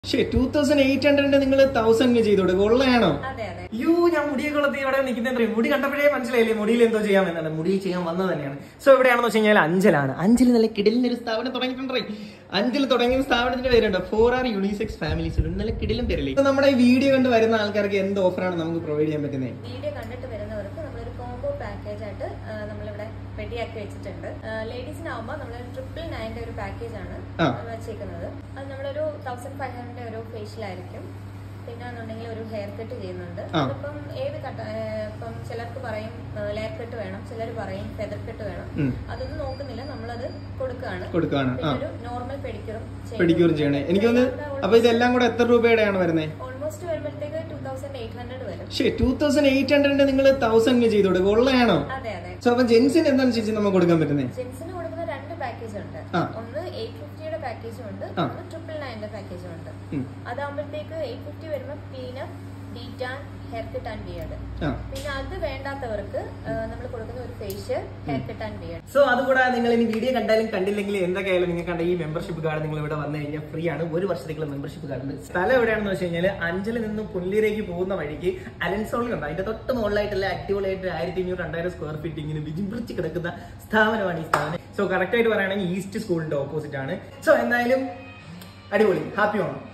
2800 നിങ്ങൾ 1000 ചെയ്തോട് കൊള്ളയാണോ? യു ഞാൻ മുടിയൊക്കെ ഉള്ളത് ഇവിടെ നിൽക്കുന്ന മുടി കണ്ടപ്പോഴേ മനസ്സിലായില്ലേ മുടിയിൽ എന്തോ ചെയ്യാമെന്നാണ്. മുടി ചെയ്യാൻ വന്നത് തന്നെയാണ്. സോ എവിടെയാണെന്ന് വെച്ച് കഴിഞ്ഞാൽ അഞ്ചലാണ്. അഞ്ചൽ നല്ല കിടിലിന് ഒരു സ്ഥാപനം തുടങ്ങിയിട്ടുണ്ടേ. അഞ്ചൽ തുടങ്ങിയ സ്ഥാപനത്തിന്റെ പേരുണ്ട് 4R യൂണിസെക്സ് ഫാമിലീസ്. നല്ല കിടിലും പേരില്ലേ. നമ്മുടെ ഈ വീഡിയോ കണ്ട് വരുന്ന ആൾക്കാർക്ക് എന്ത് ഓഫറാണ് നമുക്ക് പ്രൊവൈഡ് ചെയ്യാൻ പറ്റുന്നത്? വീഡിയോ കണ്ടിട്ട് വരുന്നവർക്ക് നമ്മളൊരു കോംബോ പാക്കേജ് ആയിട്ട് നമ്മളിവിടെ റെഡിയാക്കി വെച്ചിട്ടുണ്ട്. ലേഡീസിനാവുമ്പോൾ നമ്മൾ 999 ഒരു പാക്കേജ് ആണ് വെച്ചേക്കുന്നത്. അത് നമ്മളൊരു 1500 ഒരു ഫേഷ്യൽ ആയിരിക്കും. പിന്നെ എന്നുണ്ടെങ്കിൽ ഒരു ഹെയർ കട്ട് ചെയ്യുന്നുണ്ട്. അതിപ്പം ഏത് കട്ട്, ഇപ്പം ചിലർക്ക് പറയും ലെയർ കട്ട് വേണം, ചിലർ പറയും ഫെദർ കട്ട് വേണം. അതൊന്നും നോക്കുന്നില്ല, നമ്മളത് കൊടുക്കുകയാണ്. ഒരു നോർമൽ പെഡിക്യൂറും ചെയ്യണേ. എനിക്ക് തോന്നുന്നു അപ്പൊ ഇതെല്ലാം കൂടെ എത്ര രൂപയുടെയാണ് വരുന്നത്? ഓൾമോസ്റ്റ് വരുമ്പോഴത്തേക്ക് 2800 വരും. 2800 നിങ്ങൾ 1000 ചെയ്തോട് കൊള്ളയാണോ? അതെ അതെ. സോ അപ്പൊ ജെൻസിന് എന്താണ് ചേച്ചി നമുക്ക് കൊടുക്കാൻ പറ്റുന്നത്? ജെൻസിന് കൊടുക്കുന്ന 2 പാക്കേജ് ഉണ്ട്. ഒന്ന് 850 പാക്കേജും ഉണ്ട്, ഒന്ന് 999 പാക്കേജും ഉണ്ട്. അതാകുമ്പോഴത്തേക്ക് 850 വരുമ്പോൾ cleanup, detan, hair cut and beard. പിന്നെ അത് വേണ്ടാത്തവർക്ക് നമ്മൾ കൊടുക്കുന്ന ഒരു facial, hair cut and beard. So അതുകൂടാതെ നിങ്ങൾ ഇനി വീഡിയോ കണ്ടാലും കണ്ടില്ലെങ്കിൽ എന്തൊക്കെയായാലും നിങ്ങൾ കണ്ട ഈ മെമ്പർഷിപ്പ് കാർഡ് നിങ്ങൾ ഇവിടെ വന്നു കഴിഞ്ഞാൽ ഫ്രീ ആണ്. ഒരു വർഷത്തേക്കുള്ള മെമ്പർഷിപ്പ് കാർഡ്. സ്ഥലം എവിടെയാണെന്ന് വെച്ച് കഴിഞ്ഞാൽ അഞ്ചലിൽ നിന്നും പുല്ലിയിലേക്ക് പോകുന്ന വഴിക്ക് അലൻസോളിൽ ഉണ്ട്. അതിന്റെ തൊട്ട് മുകളിലായിട്ടുള്ള അടിപൊളിയായിട്ട് 1500-2000 സ്ക്വയർ ഫീറ്റ് ഇങ്ങനെ വിജിമ്പിച്ച് കിടക്കുന്ന സ്ഥാപനമാണ് ഈ സ്ഥാപനം. സോ കറക്റ്റ് ആയിട്ട് പറയുകയാണെങ്കിൽ ഈസ്റ്റ് സ്കൂളിന്റെ ഓപ്പോസിറ്റ് ആണ്. സോ എന്തായാലും അടിപൊളി, ഹാപ്പി ആണ്.